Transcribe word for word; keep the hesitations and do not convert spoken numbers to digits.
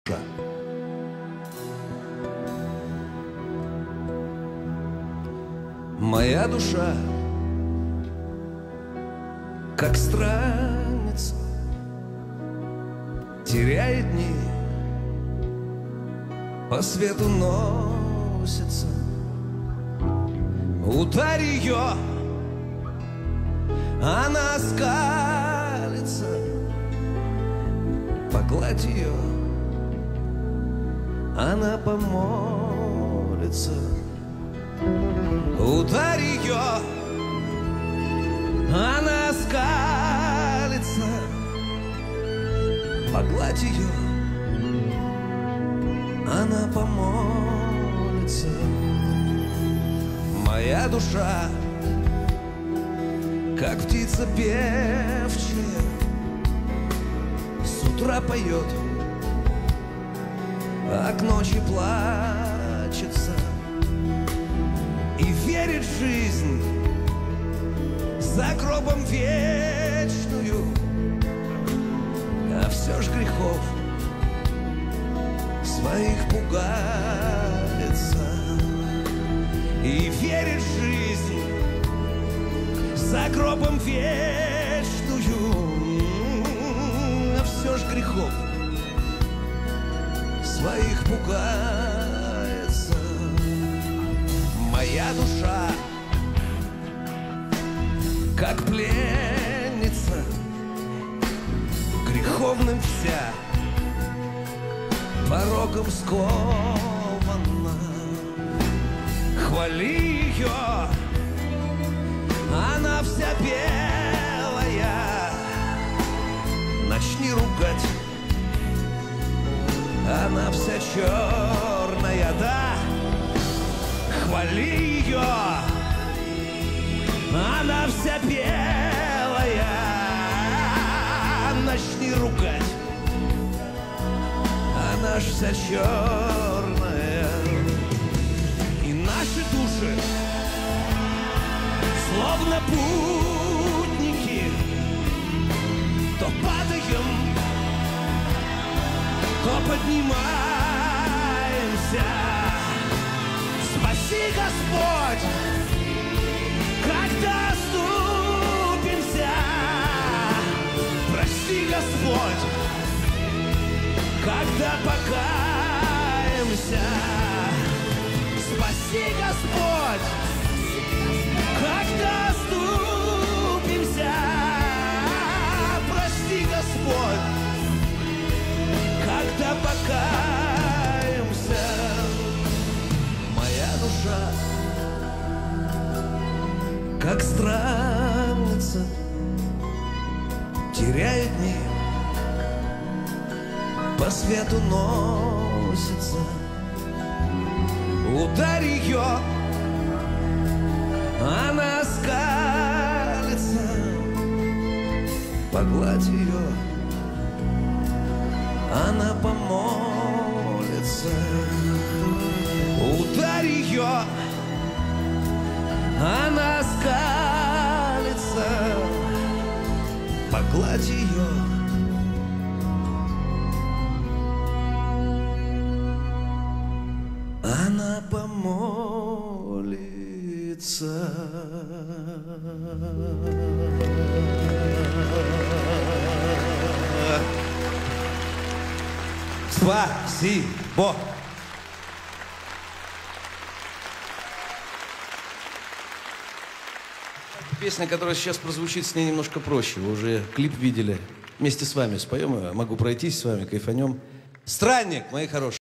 душа. Моя душа, как странница, теряет дни, по свету носится. Ударь ее, она скалится, погладь ее, она помолится. Ударь ее, она скалится, погладь ее, она помолится. Моя душа, как птица певчая, с утра поет, а к ночи плачется и верит в жизнь за гробом вечную, а все ж грехов своих пугается и верит в жизнь за гробом вечную, а все ж грехов своих пугается. Моя душа, как пленница, греховным вся, пороком скована. Хвали ее, она вся белая, начни ругать, она вся черная, да. Хвали ее, она вся белая, начни ругать, она ж вся черная. И наши души, словно путники, то падаем, то поднимаемся. Спаси, Господь, когда оступимся. Прости, Господь, когда покаемся. Спаси, Господь, когда оступимся. Прости, Господь, когда покаемся. Моя душа, как странница, теряет дни, по свету носится. Ударь ее, она скалится, погладь ее, она помолится. Ударь ее, она скалится, погладь ее, она помолится. Спасибо. Песня, которая сейчас прозвучит, с ней немножко проще. Вы уже клип видели. Вместе с вами споем ее. Могу пройтись с вами, кайфанем. «Странник», мои хорошие.